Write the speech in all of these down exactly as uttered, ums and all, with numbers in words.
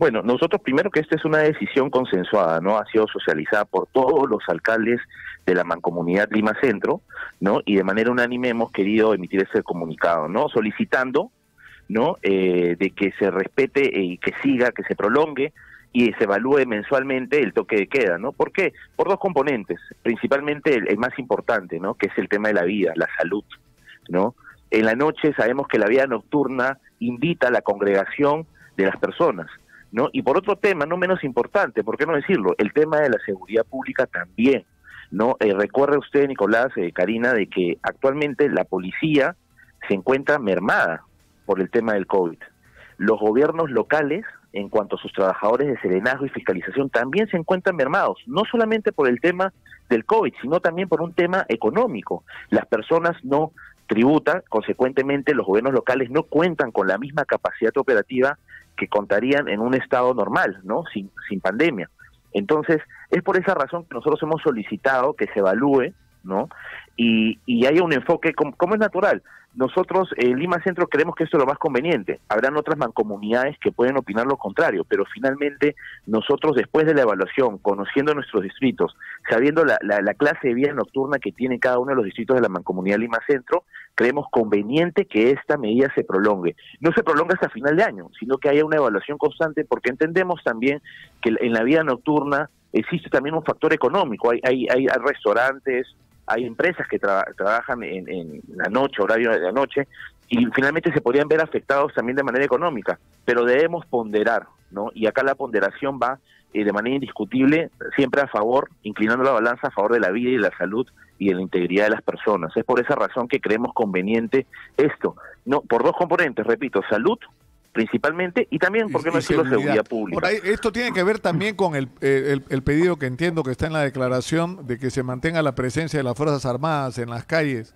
Bueno, nosotros primero que esta es una decisión consensuada, ¿no? Ha sido socializada por todos los alcaldes de la Mancomunidad Lima Centro, ¿no? Y de manera unánime hemos querido emitir ese comunicado, ¿no? Solicitando, ¿no? Eh, de que se respete y que siga, que se prolongue y se evalúe mensualmente el toque de queda, ¿no? ¿Por qué? Por dos componentes, principalmente el, el más importante, ¿no? Que es el tema de la vida, la salud, ¿no? En la noche sabemos que la vida nocturna invita a la congregación de las personas, ¿no? Y por otro tema, no menos importante, ¿por qué no decirlo? El tema de la seguridad pública también, ¿no? Eh, recuerde usted, Nicolás, eh, Karina, de que actualmente la policía se encuentra mermada por el tema del COVID. Los gobiernos locales, en cuanto a sus trabajadores de serenazgo y fiscalización, también se encuentran mermados, no solamente por el tema del COVID, sino también por un tema económico. Las personas no tributan, consecuentemente los gobiernos locales no cuentan con la misma capacidad operativa que contarían en un estado normal, ¿no? Sin, sin pandemia. Entonces, es por esa razón que nosotros hemos solicitado que se evalúe, ¿no? Y, y haya un enfoque, como, como es natural. Nosotros en Lima Centro creemos que esto es lo más conveniente. Habrán otras mancomunidades que pueden opinar lo contrario, pero finalmente nosotros, después de la evaluación, conociendo nuestros distritos, sabiendo la, la, la clase de vida nocturna que tiene cada uno de los distritos de la Mancomunidad Lima Centro, creemos conveniente que esta medida se prolongue. No se prolonga hasta final de año, sino que haya una evaluación constante, porque entendemos también que en la vida nocturna existe también un factor económico. Hay, hay, hay restaurantes, hay empresas que tra trabajan en, en la noche, horario de la noche, y finalmente se podrían ver afectados también de manera económica, pero debemos ponderar, ¿no? Y acá la ponderación va eh, de manera indiscutible, siempre a favor, inclinando la balanza a favor de la vida y de la salud y de la integridad de las personas. Es por esa razón que creemos conveniente esto, no, por dos componentes, repito, salud principalmente, y también, ¿por qué no decirlo, seguridad, seguridad pública? Por ahí, esto tiene que ver también con el, el, el pedido que entiendo que está en la declaración de que se mantenga la presencia de las Fuerzas Armadas en las calles.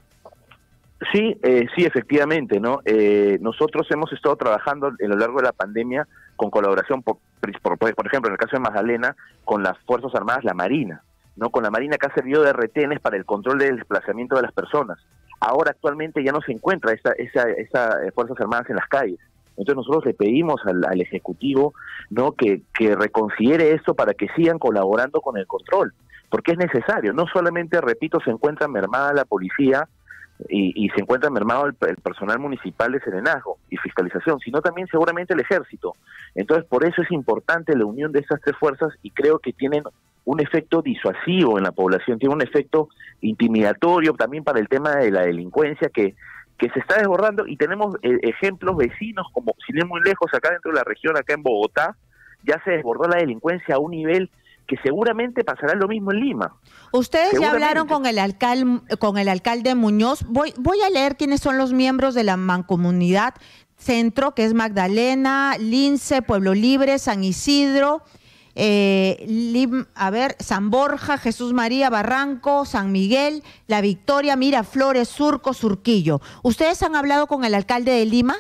Sí, eh, sí, efectivamente, ¿no? Eh, nosotros hemos estado trabajando a lo largo de la pandemia con colaboración, por, por, por ejemplo, en el caso de Magdalena, con las Fuerzas Armadas, la Marina, ¿no? Con la Marina, que ha servido de retenes para el control del desplazamiento de las personas. Ahora actualmente ya no se encuentra esa, esa, esa eh, Fuerzas Armadas en las calles. Entonces nosotros le pedimos al, al Ejecutivo, ¿no? que, que reconsidere esto para que sigan colaborando con el control, porque es necesario. No solamente, repito, se encuentra mermada la policía y, y se encuentra mermado el, el personal municipal de serenazgo y fiscalización, sino también seguramente el ejército. Entonces por eso es importante la unión de estas tres fuerzas, y creo que tienen un efecto disuasivo en la población, tiene un efecto intimidatorio también para el tema de la delincuencia que que se está desbordando, y tenemos eh, ejemplos vecinos, como sin ir muy lejos, acá dentro de la región, acá en Bogotá, ya se desbordó la delincuencia a un nivel que seguramente pasará lo mismo en Lima. Ustedes ya hablaron con el alcalde, con el alcalde Muñoz. Voy, voy a leer quiénes son los miembros de la Mancomunidad Centro, que es Magdalena, Lince, Pueblo Libre, San Isidro, Eh, Lim, a ver, San Borja, Jesús María, Barranco, San Miguel, La Victoria, Miraflores, Surco, Surquillo. ¿Ustedes han hablado con el alcalde de Lima?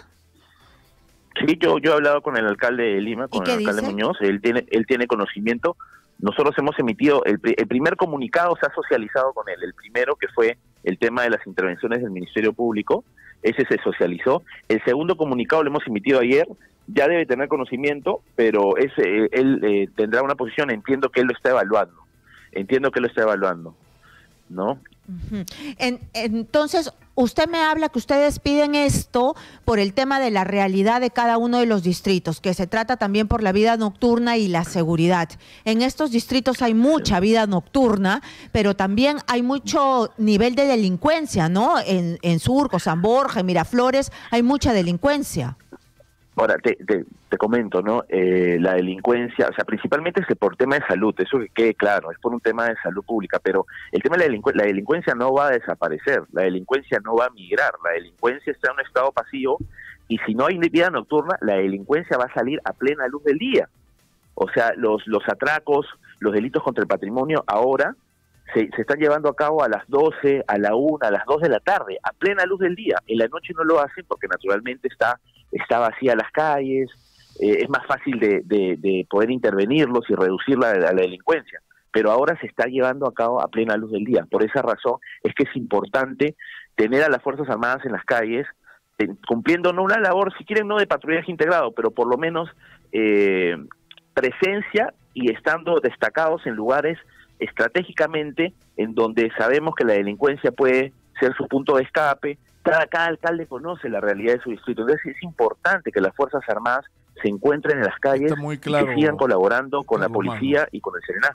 Sí, yo, yo he hablado con el alcalde de Lima, con el alcalde dice? Muñoz, él tiene, él tiene conocimiento. Nosotros hemos emitido, el, el primer comunicado se ha socializado con él, el primero que fue el tema de las intervenciones del Ministerio Público, ese se socializó. El segundo comunicado lo hemos emitido ayer, ya debe tener conocimiento, pero ese, él eh, tendrá una posición, entiendo que él lo está evaluando, entiendo que él lo está evaluando, ¿no? Uh-huh. en, entonces, usted me habla que ustedes piden esto por el tema de la realidad de cada uno de los distritos, que se trata también por la vida nocturna y la seguridad. En estos distritos hay mucha vida nocturna, pero también hay mucho nivel de delincuencia, ¿no? En, en Surco, San Borja, en Miraflores, hay mucha delincuencia. Ahora, te, te, te comento, ¿no? Eh, la delincuencia, o sea, principalmente es por tema de salud, eso que quede claro, es por un tema de salud pública, pero el tema de la, delincu la delincuencia no va a desaparecer, la delincuencia no va a migrar, la delincuencia está en un estado pasivo, y si no hay vida nocturna, la delincuencia va a salir a plena luz del día. O sea, los, los atracos, los delitos contra el patrimonio ahora se, se están llevando a cabo a las doce, a la una, a las dos de la tarde, a plena luz del día. En la noche no lo hacen porque naturalmente está... está vacía las calles, eh, es más fácil de, de, de poder intervenirlos y reducir la, la, la delincuencia, pero ahora se está llevando a cabo a plena luz del día. Por esa razón es que es importante tener a las Fuerzas Armadas en las calles eh, cumpliendo no una labor, si quieren, no de patrullaje integrado, pero por lo menos eh, presencia y estando destacados en lugares estratégicamente en donde sabemos que la delincuencia puede ser su punto de escape. Cada, cada alcalde conoce la realidad de su distrito, entonces es importante que las Fuerzas Armadas se encuentren en las calles muy claro, y que sigan colaborando con la Carlos policía Magno. y con el Serenazgo.